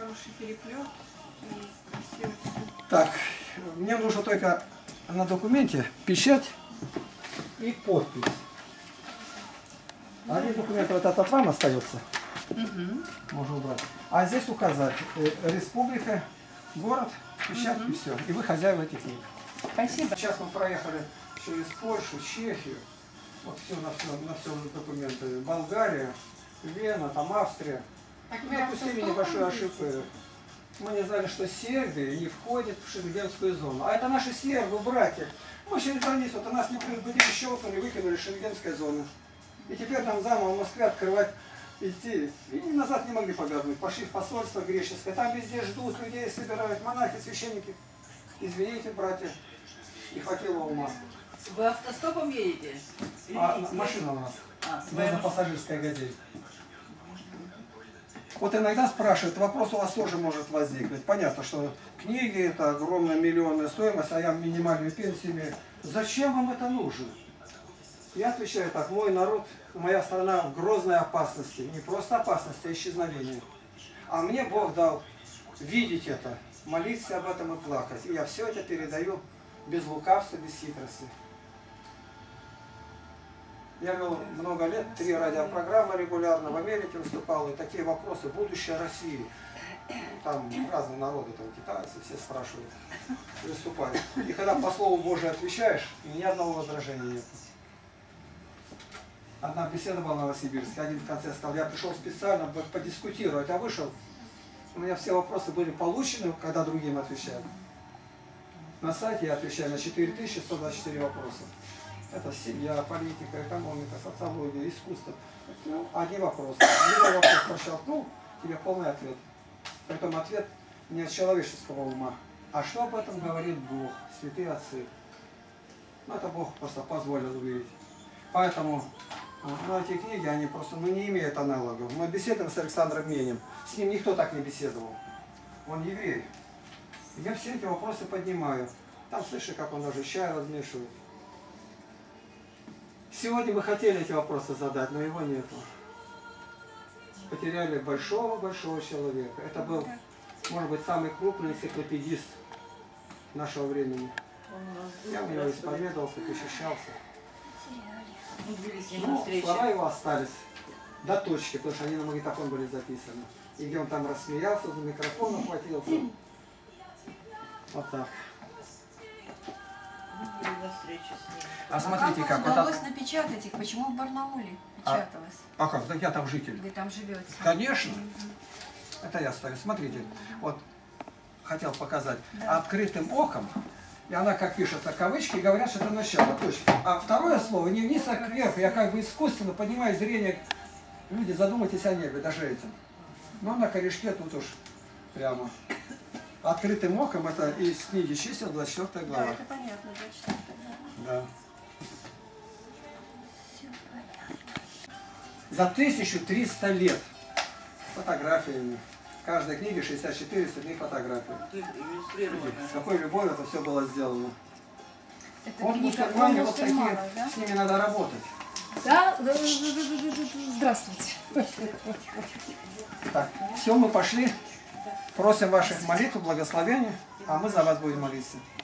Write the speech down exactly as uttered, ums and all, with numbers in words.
хороший переплет. И красиво все. Так, мне нужно только на документе печать и подпись. Один документ вот этот вам остается. Угу. Можно убрать. А здесь указать э, республика, город, печать Угу. и все. И вы хозяева этих книг. Спасибо. Сейчас мы проехали через Польшу, Чехию. Вот все на все, на все документы. Болгария, Вена, там Австрия. Мы допустили небольшую ошибку. Мы не знали, что Сербия не входит в шенгенскую зону. А это наши сербы, братья. Мы через границу, вот нас не предупредили, щелкнули, выкинули из шенгенской зоны. И теперь нам заново в Москве открывать, идти. И назад не могли повернуть. Пошли в посольство греческое. Там везде ждут, людей собирают, монахи, священники. Извините, братья, не хватило ума. Вы автостопом едете? А, машина у нас. А, своя машина. Пассажирская газель. Вот иногда спрашивают, вопрос у вас тоже может возникнуть. Понятно, что книги это огромная миллионная стоимость, а я минимальную пенсию имею. Зачем вам это нужно? Я отвечаю так, мой народ, моя страна в грозной опасности. Не просто опасности, а исчезновения. А мне Бог дал видеть это, молиться об этом и плакать. И я все это передаю без лукавства, без хитрости. Я вел много лет, три радиопрограммы регулярно, в Америке выступал, и такие вопросы, будущее России. Там разные народы, там китайцы, все спрашивают, выступают. И когда по Слову Божию отвечаешь, ни одного возражения нет. Одна беседа была в Новосибирске, один в конце сказал, я пришел специально подискутировать, а вышел, у меня все вопросы были получены, когда другим отвечают. На сайте я отвечаю на четыре тысячи сто двадцать четыре вопроса. Это семья, политика, экономика, социология, искусство. Ну, один вопрос. Другой вопрос прощал. Ну, тебе полный ответ. Притом ответ не от человеческого ума. А что об этом говорит Бог, святые отцы? Ну, это Бог просто позволил увидеть. Поэтому ну, эти книги, они просто ну, не имеют аналогов. Мы беседуем с Александром Менем. С ним никто так не беседовал. Он еврей. Я все эти вопросы поднимаю. Там слышишь, как он даже чай размешивает. Сегодня мы хотели эти вопросы задать, но его нету. Потеряли большого-большого человека. Это был, может быть, самый крупный энциклопедист нашего времени. Я у него исповедовался, защищался. Ну, слова его остались до точки, потому что они на магнитофон были записаны. И где он там рассмеялся, за микрофон ухватился. Вот так. А смотрите, а как как удалось вот так... напечатать их? Почему в Барнауле печаталось? А, а как? Да я там житель. Вы там живете? Конечно. Это я ставлю. Смотрите, вот хотел показать. Да. Открытым оком, и она, как пишется, кавычки, говорят, что это начало, точка. А второе слово не вниз, а кверху. Я как бы искусственно поднимаю зрение. Люди, задумайтесь о небе, даже этим. Но на корешке тут уж прямо. Открытым оком это из книги чисел, двадцать четвёртая глава. Да, это понятно, двадцать четвёртая глава. Да. Все понятно. За тысячу триста лет фотографиями. В каждой книге шестьдесят четыре среди фотографий. С какой любовью это все было сделано. Это Вот книга мусульмане, про вот такие, мусульманов, да? с ними надо работать. Да, здравствуйте. Так, все, мы пошли. Просим ваших молитв, благословений, а мы за вас будем молиться.